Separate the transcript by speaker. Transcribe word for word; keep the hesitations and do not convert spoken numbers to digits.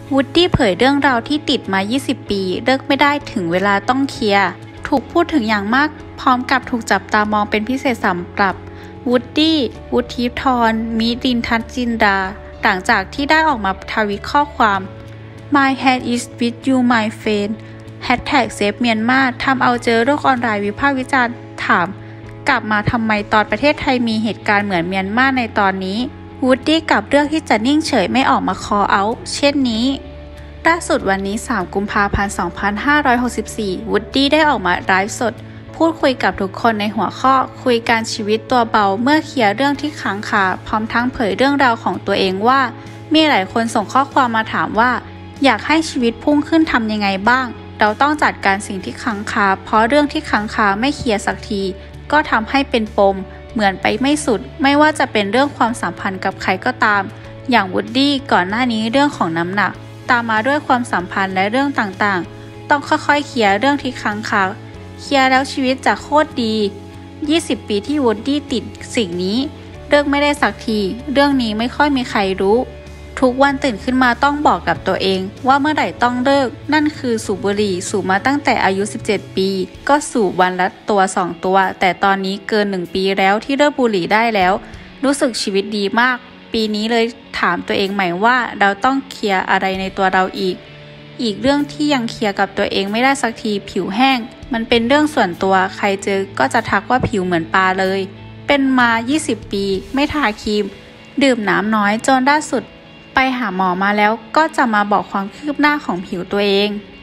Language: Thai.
Speaker 1: วูดดี้เผยเรื่องราวที่ติดมา ยี่สิบ ปีเลิกไม่ได้ถึงเวลาต้องเคลียร์ถูกพูดถึงอย่างมากพร้อมกับถูกจับตามองเป็นพิเศษสำหรับวูดดี้วุฒิธรมิรินทัศน์จินดาหลังจากที่ได้ออกมาทวีตข้อความ My hand is with you my friend แฮชแท็กเซฟเมียนมาทำเอาเจอโลกออนไลน์วิพากษ์วิจารณ์ถามกลับมาทำไมตอนประเทศไทยมีเหตุการณ์เหมือนเมียนมาในตอนนี้วูดดี้กับเรื่องที่จะนิ่งเฉยไม่ออกมาคอเอาท์เช่นนี้ล่าสุดวันนี้สามกุมภาพันธ์สองพันห้าร้อยหกสิบสี่วูดดี้ได้ออกมาไลฟ์สดพูดคุยกับทุกคนในหัวข้อคุยการชีวิตตัวเบาเมื่อเคลียร์เรื่องที่ค้างคาพร้อมทั้งเผยเรื่องราวของตัวเองว่ามีหลายคนส่งข้อความมาถามว่าอยากให้ชีวิตพุ่งขึ้นทำยังไงบ้างเราต้องจัดการสิ่งที่ค้างคาเพราะเรื่องที่ค้างคาไม่เคลียร์สักทีก็ทำให้เป็นปมเหมือนไปไม่สุดไม่ว่าจะเป็นเรื่องความสัมพันธ์กับใครก็ตามอย่างวูดดี้ก่อนหน้านี้เรื่องของน้ำหนักตามมาด้วยความสัมพันธ์และเรื่องต่างๆต้องค่อยๆเคลียร์เรื่องที่ค้างคาเคลียร์แล้วชีวิตจะโคตรดียี่สิบปีที่วูดดี้ติดสิ่งนี้เลิกไม่ได้สักทีเรื่องนี้ไม่ค่อยมีใครรู้ทุกวันตื่นขึ้นมาต้องบอกกับตัวเองว่าเมื่อไหร่ต้องเลิกนั่นคือสูบบุหรี่สูบมาตั้งแต่อายุสิบเจ็ดปีก็สูบวันละตัวสองตัวแต่ตอนนี้เกินหนึ่งปีแล้วที่เลิกบุหรี่ได้แล้วรู้สึกชีวิตดีมากปีนี้เลยถามตัวเองใหม่ว่าเราต้องเคลียร์อะไรในตัวเราอีกอีกเรื่องที่ยังเคลียร์กับตัวเองไม่ได้สักทีผิวแห้งมันเป็นเรื่องส่วนตัวใครเจอก็จะทักว่าผิวเหมือนปลาเลยเป็นมายี่สิบปีไม่ทาครีมดื่มน้ำน้อยจนล่าสุดไปหาหมอมาแล้วก็จะมาบอกความคืบหน้าของผิวตัวเอง